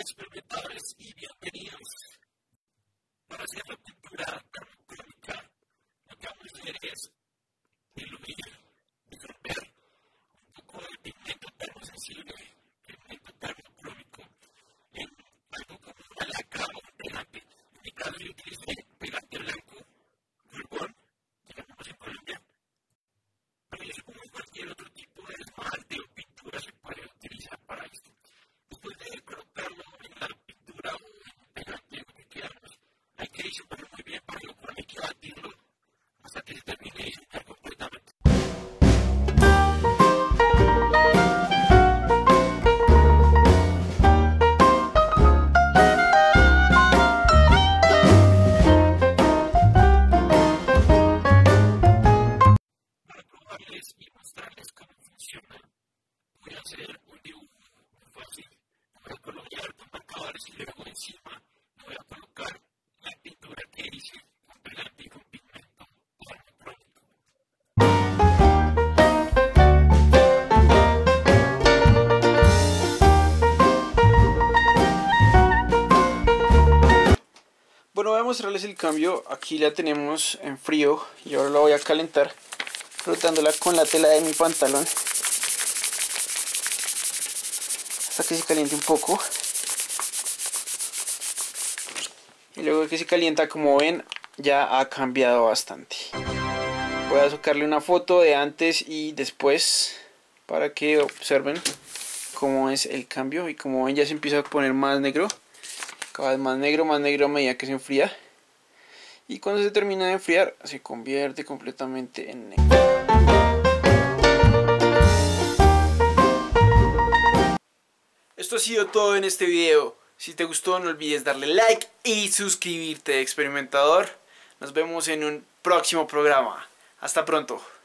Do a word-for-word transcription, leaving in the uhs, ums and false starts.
experimentadores y bienvenidos. Para hacer la pintura termocrómica, lo que vamos a hacer es diluir, disolver un poco de pigmento termosensible, pigmento termocrómico, en algo como una laca o un pegante. En mi caso yo utilicé pegante blanco, rubor, que llamamos en Colombia. Pero es como cualquier otro tipo de esmalte o pintura se puede utilizar para esto. Después de colocarlo en la pintura o en el pegante, lo que queramos, hay que disolverlo muy bien para lo cual hay que batirlo hasta que se termine de disolver completamente. Para probarles y mostrarles cómo funciona, voy a hacer un dibujo muy fácil. Voy a colocar dos marcadores y luego encima voy a colocar la pintura que hice con pegante y con pigmento termocrómico. Bueno, voy a mostrarles el cambio. Aquí la tenemos en frío y ahora la voy a calentar frotándola con la tela de mi pantalón hasta que se caliente un poco. Y luego que se calienta, como ven, ya ha cambiado bastante. Voy a sacarle una foto de antes y después para que observen cómo es el cambio. Y como ven, ya se empieza a poner más negro, cada vez más negro, más negro a medida que se enfría. Y cuando se termina de enfriar, se convierte completamente en negro. Esto ha sido todo en este video. Si te gustó, no olvides darle like y suscribirte, experimentador. Nos vemos en un próximo programa. Hasta pronto.